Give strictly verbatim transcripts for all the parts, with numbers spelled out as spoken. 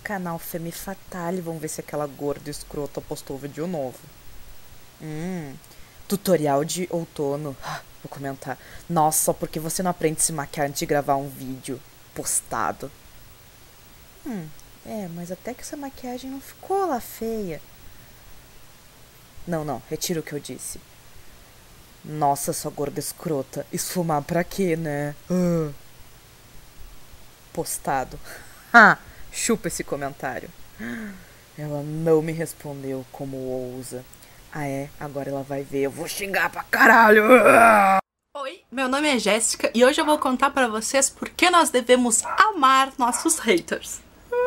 canal Femme Fatale. Vamos ver se aquela gorda escrota postou vídeo novo. Hum, tutorial de outono. Vou comentar. Nossa, por que você não aprende a se maquiar antes de gravar um vídeo postado? Hum, é, mas até que essa maquiagem não ficou lá feia. Não, não, retiro o que eu disse. Nossa, sua gorda escrota. Esfumar pra quê, né? Uh. Postado. Ah, chupa esse comentário. Ela não me respondeu como ousa. Ah é? Agora ela vai ver. Eu vou xingar pra caralho. Oi, meu nome é Jéssica e hoje eu vou contar pra vocês por que nós devemos amar nossos haters.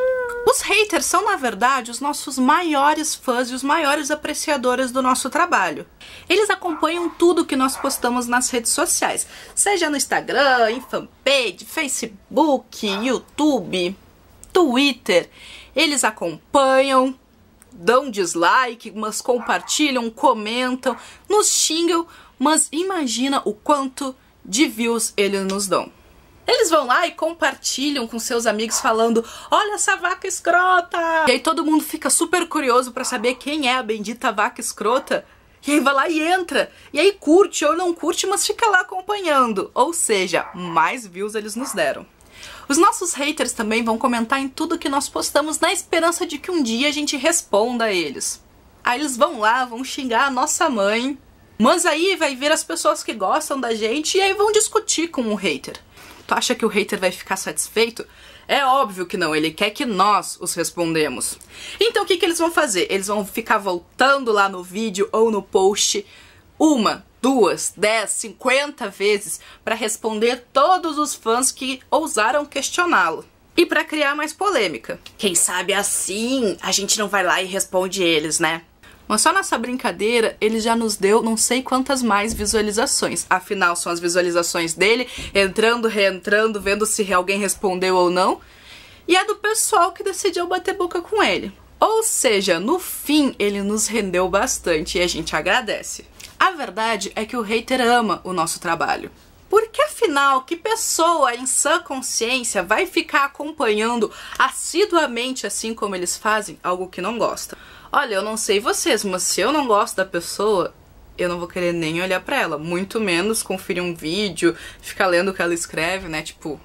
Os haters são, na verdade, os nossos maiores fãs e os maiores apreciadores do nosso trabalho. Eles acompanham tudo que nós postamos nas redes sociais, seja no Instagram, em fanpage, Facebook, YouTube, Twitter. Eles acompanham, dão dislike, mas compartilham, comentam, nos xingam, mas imagina o quanto de views eles nos dão. Eles vão lá e compartilham com seus amigos falando: olha essa vaca escrota! E aí todo mundo fica super curioso pra saber quem é a bendita vaca escrota. E aí vai lá e entra. E aí curte ou não curte, mas fica lá acompanhando. Ou seja, mais views eles nos deram. Os nossos haters também vão comentar em tudo que nós postamos na esperança de que um dia a gente responda a eles. Aí eles vão lá, vão xingar a nossa mãe. Mas aí vai vir as pessoas que gostam da gente e aí vão discutir com o hater. Tu acha que o hater vai ficar satisfeito? É óbvio que não, ele quer que nós os respondemos. Então o que que eles vão fazer? Eles vão ficar voltando lá no vídeo ou no post uma, duas, dez, cinquenta vezes para responder todos os fãs que ousaram questioná-lo. E para criar mais polêmica. Quem sabe assim a gente não vai lá e responde eles, né? Mas só nessa brincadeira ele já nos deu não sei quantas mais visualizações. Afinal, são as visualizações dele, entrando, reentrando, vendo se alguém respondeu ou não. E é do pessoal que decidiu bater boca com ele. Ou seja, no fim ele nos rendeu bastante e a gente agradece. A verdade é que o hater ama o nosso trabalho. Porque afinal, que pessoa em sã consciência vai ficar acompanhando assiduamente, assim como eles fazem, algo que não gosta? Olha, eu não sei vocês, mas se eu não gosto da pessoa, eu não vou querer nem olhar pra ela. Muito menos conferir um vídeo, ficar lendo o que ela escreve, né? Tipo,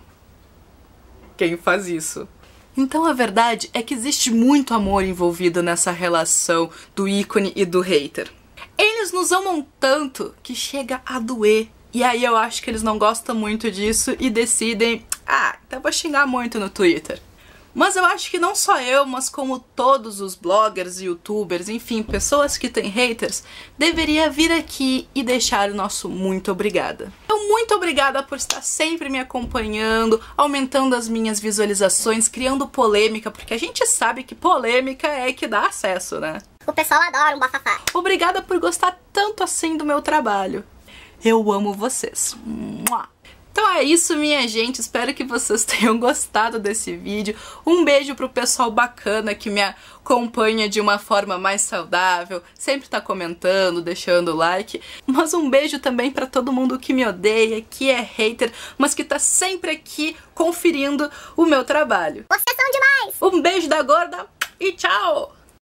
quem faz isso? Então a verdade é que existe muito amor envolvido nessa relação do ícone e do hater. Eles nos amam tanto que chega a doer. E aí eu acho que eles não gostam muito disso e decidem, ah, então vou xingar muito no Twitter. Mas eu acho que não só eu, mas como todos os bloggers e youtubers, enfim, pessoas que têm haters, deveria vir aqui e deixar o nosso muito obrigada. Então, muito obrigada por estar sempre me acompanhando, aumentando as minhas visualizações, criando polêmica, porque a gente sabe que polêmica é que dá acesso, né? O pessoal adora um bafafá. Obrigada por gostar tanto assim do meu trabalho. Eu amo vocês. Mua! Então é isso, minha gente, espero que vocês tenham gostado desse vídeo. Um beijo pro pessoal bacana que me acompanha de uma forma mais saudável, sempre tá comentando, deixando like. Mas um beijo também pra todo mundo que me odeia, que é hater, mas que tá sempre aqui conferindo o meu trabalho. Vocês são demais! Um beijo da gorda e tchau!